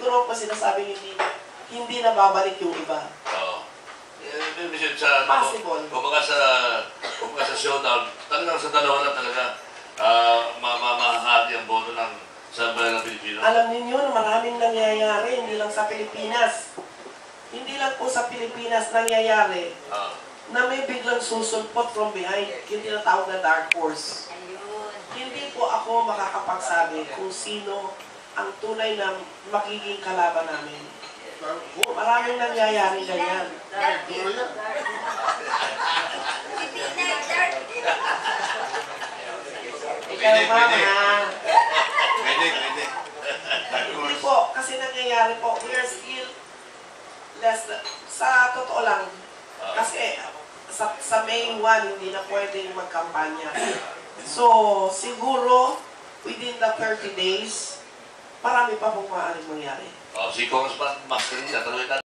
naman po sinasabing hindi na babalik yung iba. Oo. Sa, Possible. kumbaga sa showdown, talagang sa dalawa lang talaga mamahati ang boto ng sambayan ng Pilipino. Alam ninyo na maraming nangyayari, hindi lang sa Pilipinas. Hindi lang po sa Pilipinas nangyayari na may biglang susulpot from behind, yung tinatawag na dark horse. Hindi po ako makakapagsabi kung sino ang tunay na magiging kalaban namin. Maraming nangyayari ganyan. Ikaw, mama. Pwede. Hindi po, kasi nangyayari po, we are still less, sa totoo lang, kasi sa May 1, hindi na pwedeng magkampanya. So, siguro, within the 30 days, marami pa pong maaaring mangyari. Si Congressman Master, tanongin natin.